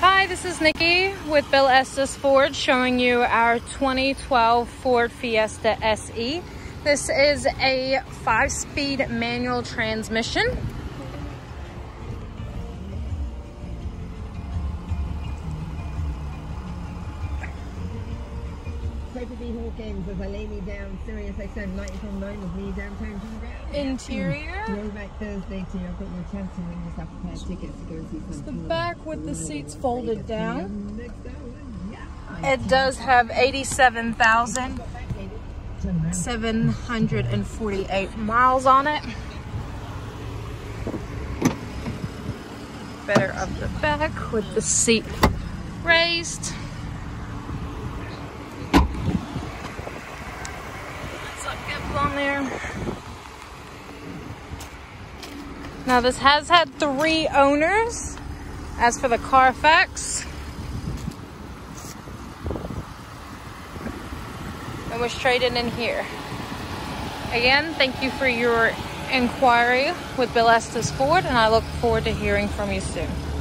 Hi, this is Nikki with Bill Estes Ford showing you our 2012 Ford Fiesta SE. This is a 5-speed manual transmission. Saturday Hawkins, as I lay me down, Sirius XM 90.9 with me downtown G. Interior. Throwback Thursday to you. I've got your chance to win yourself a pair of tickets to go see some. The back with the seats folded down. Yeah. It does have 87,748 miles on it. Better of the back with the seat raised. On there. Now this has had 3 owners. As for the Carfax, it was traded in here. Again, thank you for your inquiry with Bill Estes Ford, and I look forward to hearing from you soon.